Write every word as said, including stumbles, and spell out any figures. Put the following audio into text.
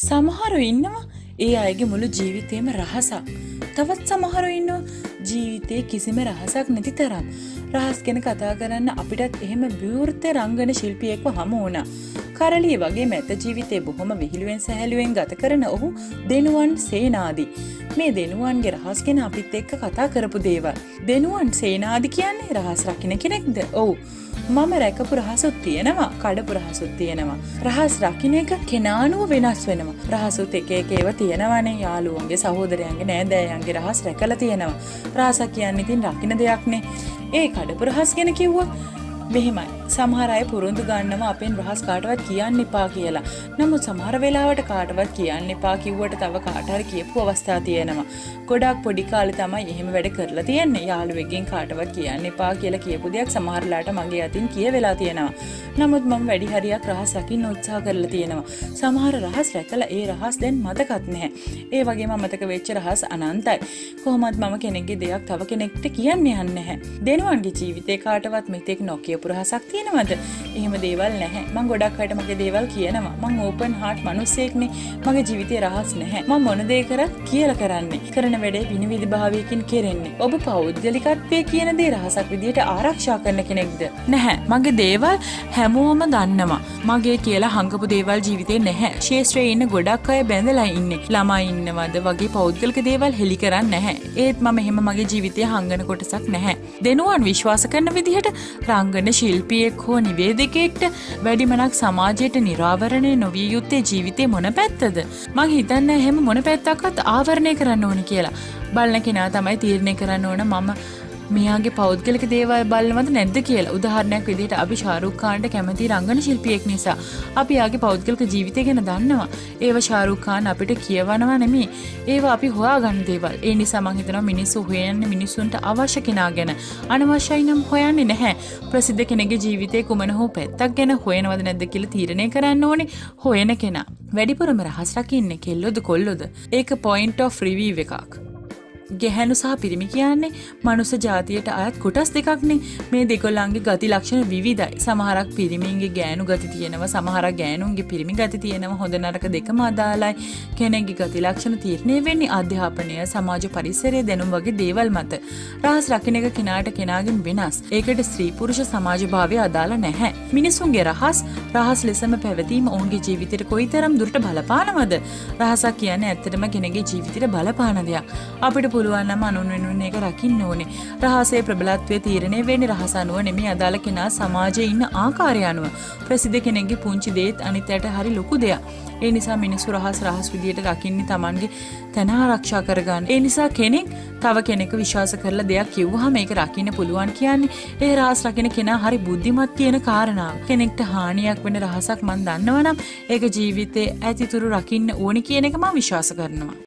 සමහරු ඉන්නවා ඒ අයගේ මුළු ජීවිතේම රහසක්. තවත් සමහරු ඉන්නවා ජීවිතේ කිසිම රහසක් නැති තරම්. රහස් ගැන කතා කරන්න අපිටත් එහෙම විවෘත රංගන ශිල්පියෙක්ව හමු වුණා. කරලිය වගේ මැත ජීවිතේ බොහොම විහිළුවෙන් සැහැල්ලුවෙන් ගත කරන ඔහු දෙනුවන් සේනාදි. මේ දෙනුවන්ගේ රහස් ගැන අපිත් එක්ක කතා කරපු දේවල්. දෙනුවන් සේනාදි කියන්නේ රහස් රකින්න කෙනෙක්ද? ඔව්. මම රැකපු රහසුත් තියෙනවා, කඩපු රහසුත් තියෙනවා. රහස් රකින්න එක කෙනානුව වෙනස් වෙනවා. රහසුත් එක එක ඒවා තියෙනවානේ. යාළුවන්ගේ, සහෝදරයන්ගේ, නෑදෑයන්ගේ රහස් රැකලා තියෙනවා. රහසක් කියන්නේ ඉතින් රකින්න දෙයක්නේ. ඒ කඩපු රහස් ගැන කිව්වා මෙහෙමයි. සමහර අය පුරුදු ගන්නවා අපෙන් රහස් කාටවත් කියන්න එපා කියලා. නමුත් සමහර වෙලාවට කාටවත් කියන්න එපා කිව්වට තව කාට හරි කියපු අවස්ථා තියෙනවා. ගොඩක් පොඩි කාලේ තමයි එහෙම වැඩ කරලා තියෙන්නේ. යාළුවෙක්ගෙන් කාටවත් කියන්න එපා කියලා කියපු දෙයක් සමහරලාට මගේ අතින් කියවෙලා තියෙනවා. නමුත් මම වැඩි හරියක් රහස් රකින්න උත්සාහ කරලා තියෙනවා. සමහර රහස් රැකලා ඒ රහස් දැන් මතකත් නැහැ. ඒ වගේම මතක වෙච්ච රහස් අනන්තයි. කොහොමද මම කෙනෙක්ගේ දෙයක් තව කෙනෙක්ට කියන්නේ නැහැ. දෙනුවන්ගේ ජීවිතේ කාටවත් මෙතෙක් නොකියපු රහසක් තියෙනවද? එහෙම දේවල් නැහැ. මම ගොඩක් අයට මගේ දේවල් කියනවා. මම ඕපන් හાર્ට් මිනිස්සෙක්නේ. මගේ ජීවිතේ රහස් නැහැ. මම මොන දේ කරත් කියලා කරන්නේ. කරන වැඩේ විනිවිද භාවයකින් කෙරෙන්නේ. ඔබ පෞද්ගලිකත්වයේ කියන දේ රහසක් විදියට ආරක්ෂා කරන කෙනෙක්ද? නැහැ. මගේ දේවල් හැමෝම දන්නවා. මගේ කියලා හංගපු දේවල් ජීවිතේ නැහැ. ශේෂ්ත්‍රයේ ඉන්න ගොඩක් අය බැඳලා ඉන්නේ. ළමයි ඉන්නවද වගේ පෞද්ගලික දේවල් හෙලි කරන්නේ නැහැ. ඒත් මම එහෙම මගේ ජීවිතේ හංගන කොටසක් නැහැ. දෙනුවන් විශ්වාස කරන විදිහට රංගන ශිල්පියෙක් හෝ නිවේදකයෙක්ට වැඩිමනක් සමාජයට නිරාවරණය නොවිය යුත්තේ ජීවිතේ මොන පැත්තද? මං හිතන්නේ එහෙම මොන පැත්තක්වත් ආවරණය කරන්න ඕනි කියලා. බලන කෙනා තමයි තීරණය කරන්න ඕන මම මෙයාගේ පෞද්ගලික දේවල් බලනවද නැද්ද කියලා. උදාහරණයක් විදිහට අපි ශාරුක් ખાන්ට කැමති රංගන ශිල්පියෙක් නිසා අපි යාගේ පෞද්ගලික ජීවිතය ගැන දන්නවා. ඒව ශාරුක් ખાන් අපිට කියවනවා නෙමෙයි. ඒව අපි හොයාගන්න දේවල්. ඒ නිසා මම හිතනවා මිනිස්සු හොයන්නේ මිනිස්සුන්ට අවශ්‍ය කෙනා ගැන. අනවශ්‍යයි නම් හොයන්නේ නැහැ. ප්‍රසිද්ධ කෙනෙකුගේ ජීවිතේ කුමන හෝ පැත්තක් ගැන හොයනවද නැද්ද කියලා තීරණය කරන්න ඕනේ හොයන කෙනා. වැඩිපුරම රහස් රකින්නේ කෙල්ලොද කොල්ලොද? ඒක point of review එකක්. ගැහැණු සහ පිරිමි කියන්නේ මනුස්ස ජාතියට අයත් කොටස් දෙකක්නේ. මේ දෙකොල්ලන්ගේ ගති ලක්ෂණ විවිධයි. සමහරක් පිරිමින්ගේ ගෑනු ගති තියෙනවා, සමහරක් ගෑනුන්ගේ පිරිමි ගති තියෙනවා. හොඳ නරක දෙකම අදාළයි. කෙනෙක්ගේ ගති ලක්ෂණ තීරණය වෙන්නේ අධ්‍යාපනය, සමාජ පරිසරය, දැනුම වගේ දේවල් මත. රහස් රකින්න එක කෙනාට කෙනාගෙන් වෙනස්. ඒකට ස්ත්‍රී පුරුෂ සමාජ භාවය අදාළ නැහැ. මිනිසුන්ගේ රහස් රහස් ලෙසම පැවතීම ඔවුන්ගේ ජීවිතයට කොයිතරම් දුරට බලපානවද? රහසක් කියන්නේ ඇත්තටම කෙනෙකුගේ ජීවිතයට බලපාන දෙයක්. අපිට පුළුවන් නම් අනුන් වෙනුවෙන් ඒක රකින්න ඕනේ. රහසේ ප්‍රබලත්වයේ තීරණය වෙන්නේ රහස අනුව නෙමෙයි අදාළ කෙනා සමාජයේ ඉන්න ආකාරය අනුව. ප්‍රසිද්ධ කෙනෙක්ගේ පුංචි දේත් අනිත්යට හරි ලොකු දෙයක්. ඒ නිසා මිනිස්සු රහස් රහස් විදියට රකින්නේ Tamanගේ තන ආරක්ෂා කරගන්න. ඒ නිසා කෙනෙක් තව කෙනෙකු විශ්වාස කරලා දෙයක් කිව්වහම ඒක රකින්න පුළුවන් කියන්නේ ඒ රහස් රකින්න කෙනා හරි බුද්ධිමත් කියන කාරණාව. කෙනෙක්ට හානියක් වෙන රහසක් මන් දන්නවනම් ඒක ජීවිතේ ඇතිතුරු රකින්න ඕනි කියන එක මම විශ්වාස කරනවා.